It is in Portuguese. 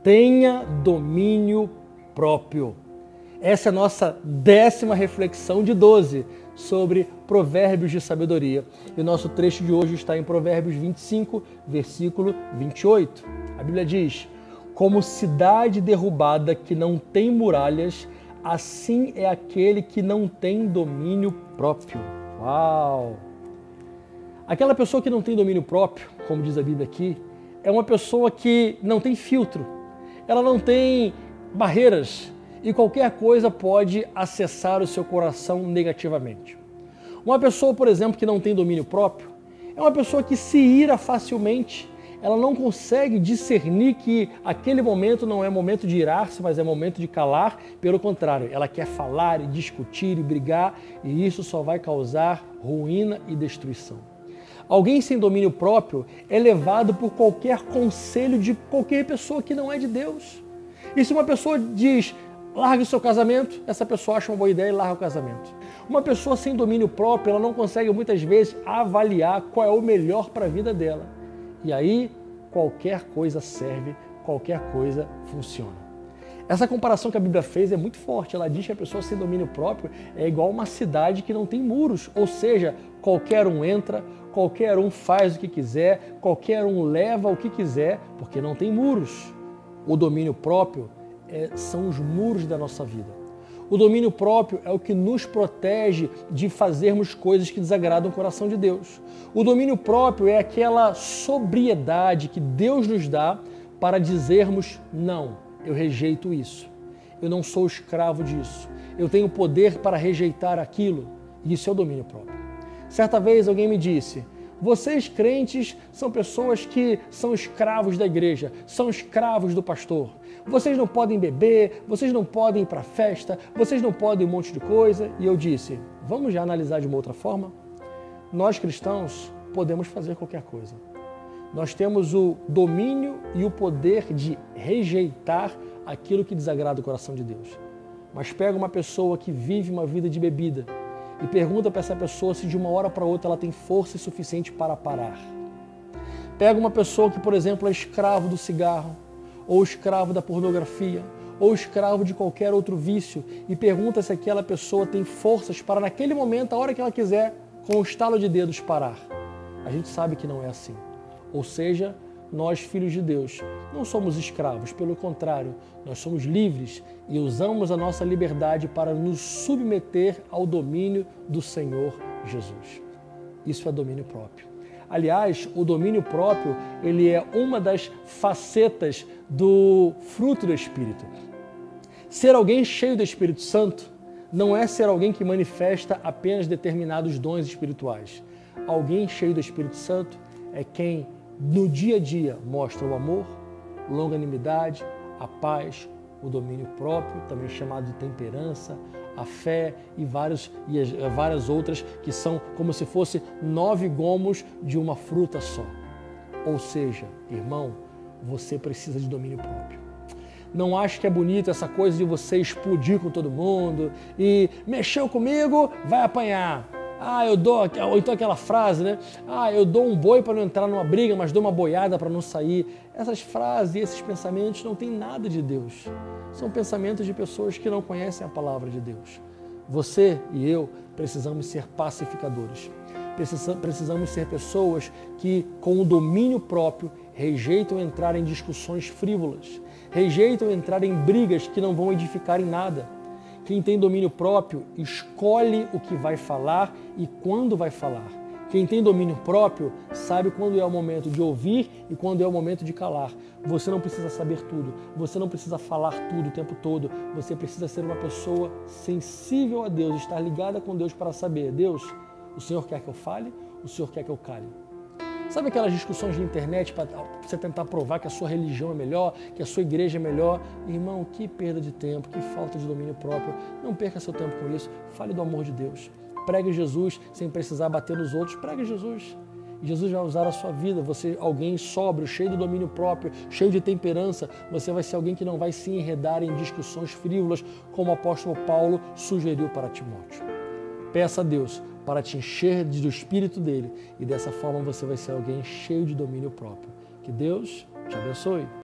Tenha domínio próprio. Essa é a nossa 10ª reflexão de 12 sobre provérbios de sabedoria. E o nosso trecho de hoje está em Provérbios 25, versículo 28. A Bíblia diz: como cidade derrubada que não tem muralhas, assim é aquele que não tem domínio próprio. Uau! Aquela pessoa que não tem domínio próprio, como diz a Bíblia aqui, é uma pessoa que não tem filtro, ela não tem barreiras e qualquer coisa pode acessar o seu coração negativamente. Uma pessoa, por exemplo, que não tem domínio próprio, é uma pessoa que se ira facilmente, ela não consegue discernir que aquele momento não é momento de irar-se, mas é momento de calar. Pelo contrário, ela quer falar e discutir e brigar, e isso só vai causar ruína e destruição. Alguém sem domínio próprio é levado por qualquer conselho de qualquer pessoa que não é de Deus. E se uma pessoa diz, largue o seu casamento, essa pessoa acha uma boa ideia e larga o casamento. Uma pessoa sem domínio próprio, ela não consegue muitas vezes avaliar qual é o melhor para a vida dela. E aí, qualquer coisa serve, qualquer coisa funciona. Essa comparação que a Bíblia fez é muito forte. Ela diz que a pessoa sem domínio próprio é igual uma cidade que não tem muros. Ou seja, qualquer um entra, qualquer um faz o que quiser, qualquer um leva o que quiser, porque não tem muros. O domínio próprio são os muros da nossa vida. O domínio próprio é o que nos protege de fazermos coisas que desagradam o coração de Deus. O domínio próprio é aquela sobriedade que Deus nos dá para dizermos, não, eu rejeito isso. Eu não sou escravo disso. Eu tenho poder para rejeitar aquilo. Isso é o domínio próprio. Certa vez alguém me disse, vocês crentes são pessoas que são escravos da igreja, são escravos do pastor. Vocês não podem beber, vocês não podem ir para festa, vocês não podem um monte de coisa. E eu disse, vamos já analisar de uma outra forma? Nós cristãos podemos fazer qualquer coisa. Nós temos o domínio e o poder de rejeitar aquilo que desagrada o coração de Deus. Mas pega uma pessoa que vive uma vida de bebida e pergunta para essa pessoa se de uma hora para outra ela tem força suficiente para parar. Pega uma pessoa que, por exemplo, é escravo do cigarro, ou escravo da pornografia, ou escravo de qualquer outro vício, e pergunta se aquela pessoa tem forças para, naquele momento, a hora que ela quiser, com o estalo de dedos, parar. A gente sabe que não é assim. Ou seja, nós, filhos de Deus, não somos escravos, pelo contrário, nós somos livres e usamos a nossa liberdade para nos submeter ao domínio do Senhor Jesus. Isso é domínio próprio. Aliás, o domínio próprio, ele é uma das facetas do fruto do Espírito. Ser alguém cheio do Espírito Santo não é ser alguém que manifesta apenas determinados dons espirituais. Alguém cheio do Espírito Santo é quem, no dia a dia, mostra o amor, longanimidade, a paz, o domínio próprio, também chamado de temperança, a fé e várias outras que são como se fosse 9 gomos de uma fruta só. Ou seja, irmão, você precisa de domínio próprio. Não acho que é bonito essa coisa de você explodir com todo mundo e mexeu comigo, vai apanhar. Ou então aquela frase, né? Eu dou um boi para não entrar numa briga, mas dou uma boiada para não sair. Essas frases e esses pensamentos não têm nada de Deus. São pensamentos de pessoas que não conhecem a palavra de Deus. Você e eu precisamos ser pacificadores. Precisamos ser pessoas que, com o domínio próprio, rejeitam entrar em discussões frívolas, rejeitam entrar em brigas que não vão edificar em nada. Quem tem domínio próprio escolhe o que vai falar e quando vai falar. Quem tem domínio próprio sabe quando é o momento de ouvir e quando é o momento de calar. Você não precisa saber tudo, você não precisa falar tudo o tempo todo. Você precisa ser uma pessoa sensível a Deus, estar ligada com Deus para saber, Deus, o Senhor quer que eu fale, o Senhor quer que eu cale. Sabe aquelas discussões de internet para você tentar provar que a sua religião é melhor, que a sua igreja é melhor? Irmão, que perda de tempo, que falta de domínio próprio. Não perca seu tempo com isso. Fale do amor de Deus. Pregue Jesus sem precisar bater nos outros. Pregue Jesus. Jesus vai usar a sua vida. Você, alguém sóbrio, cheio de domínio próprio, cheio de temperança. Você vai ser alguém que não vai se enredar em discussões frívolas, como o apóstolo Paulo sugeriu para Timóteo. Peça a Deus para te encher do Espírito dele e dessa forma você vai ser alguém cheio de domínio próprio. Que Deus te abençoe.